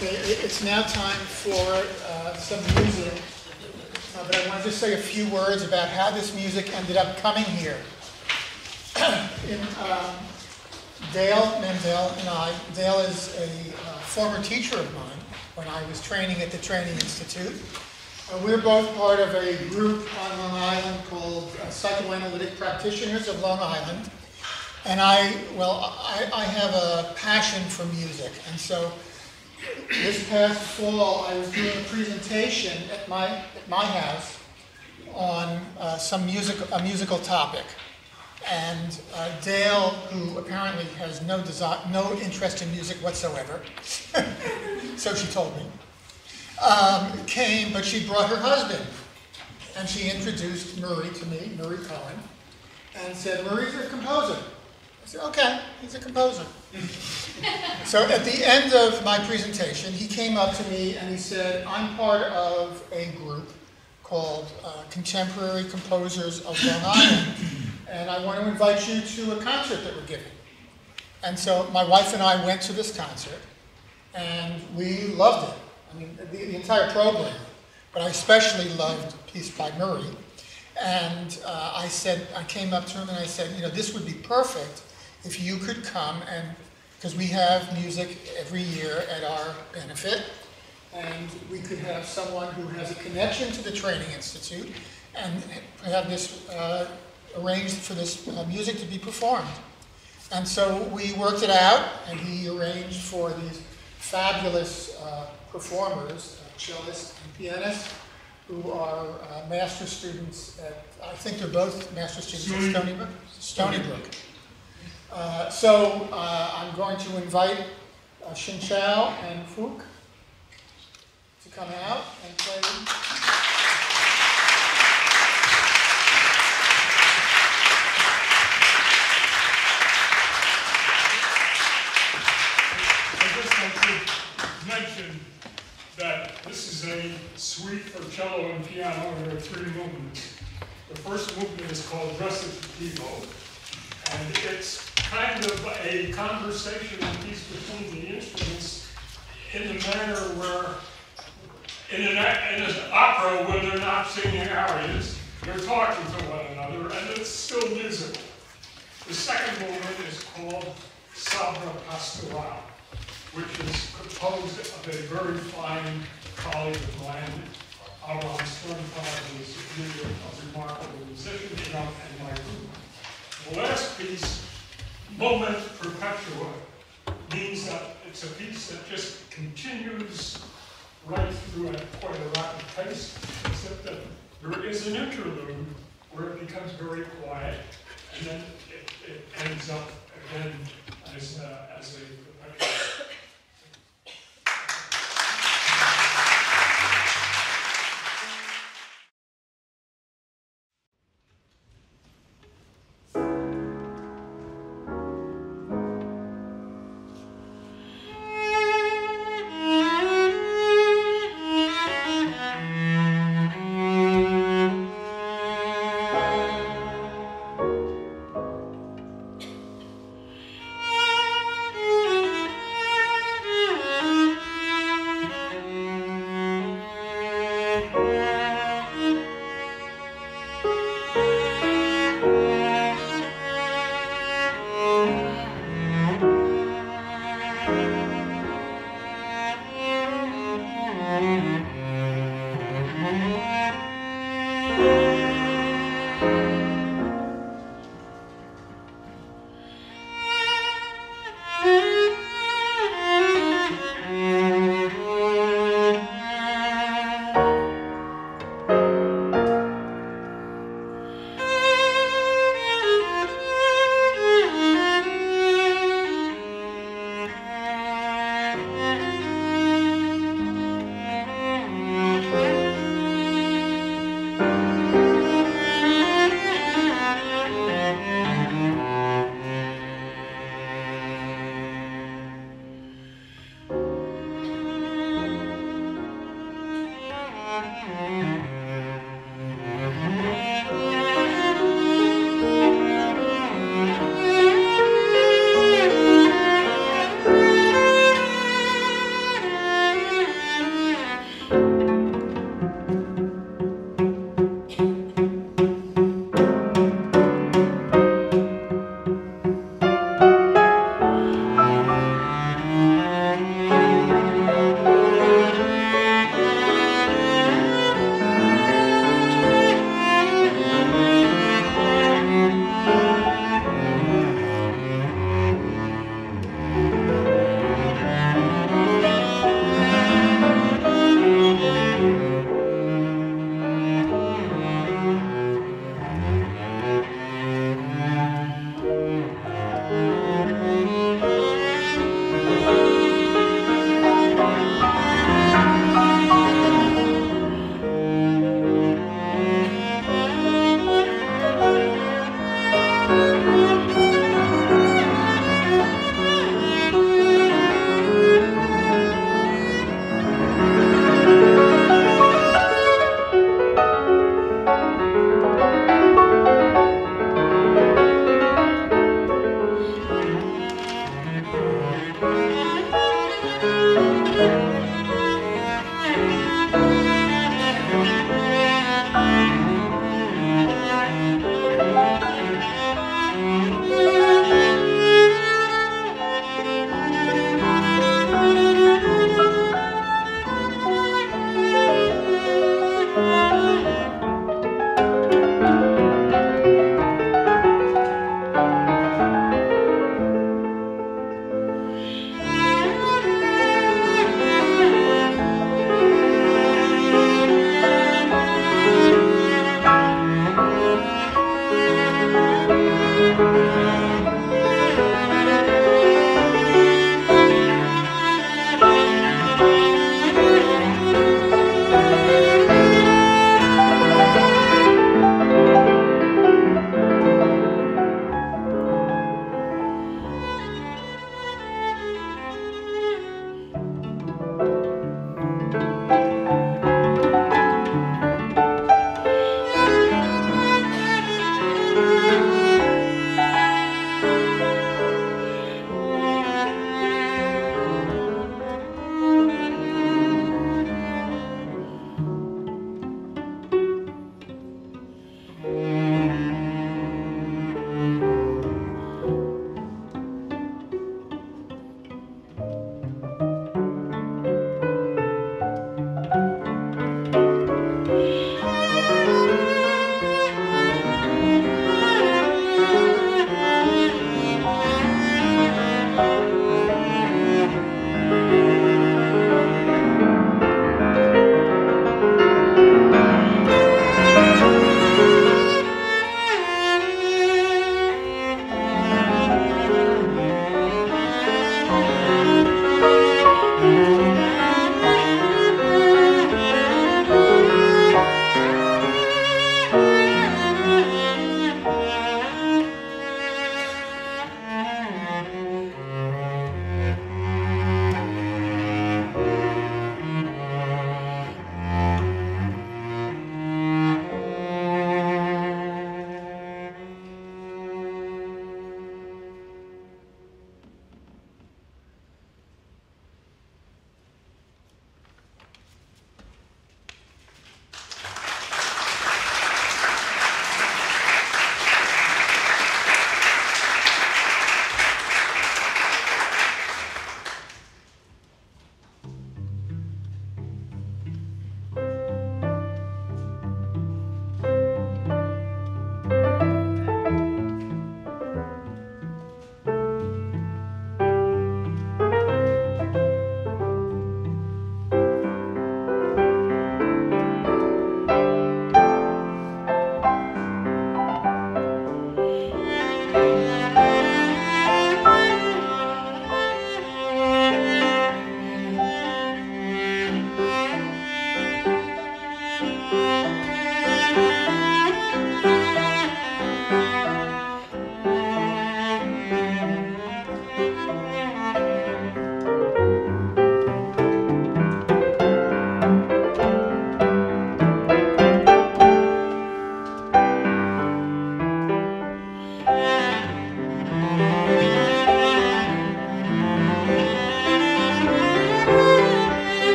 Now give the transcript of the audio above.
Okay, it's now time for some music, but I want to just say a few words about how this music ended up coming here. Dale Mendel and I, Dale is a former teacher of mine when I was training at the Training Institute. We're both part of a group on Long Island called Psychoanalytic Practitioners of Long Island. And I have a passion for music. And so this past fall, I was doing a presentation at my house on a musical topic. And Dale, who apparently has no interest in music whatsoever, so she told me, came, but she brought her husband. And she introduced Murray to me, Murray Cohen, and said, "Murray's a composer." I said, "Okay, he's a composer." So at the end of my presentation, he came up to me and he said, "I'm part of a group called Contemporary Composers of Long Island, and I want to invite you to a concert that we're giving." And so my wife and I went to this concert, and we loved it. I mean, the entire program, but I especially loved a piece by Murray. And I came up to him and I said, this would be perfect if you could come, and because we have music every year at our benefit, and we could have someone who has a connection to the Training Institute and have this arranged for this music to be performed. And so we worked it out, and he arranged for these fabulous performers, cellists and pianists, who are master students at, I think they're both master students at Stony Brook. So I'm going to invite Xin Chao and Fook to come out and play. Mention that this is a suite for cello and piano, and there are 3 movements. The first movement is called Recitativo, and it's kind of a conversational piece between the instruments in the manner where, in an opera, when they're not singing arias, they're talking to one another, and it's still musical. The second movement is called Sabra Pastoral, which is composed of a very fine colleague of mine, Abraham Sternfeld, who is really a remarkable musician, and my group. The last piece, Moment Perpetua, means that it's a piece that just continues right through at quite a rapid pace, except that there is an interlude where it becomes very quiet, and then it ends up again as a perpetua. Thank you.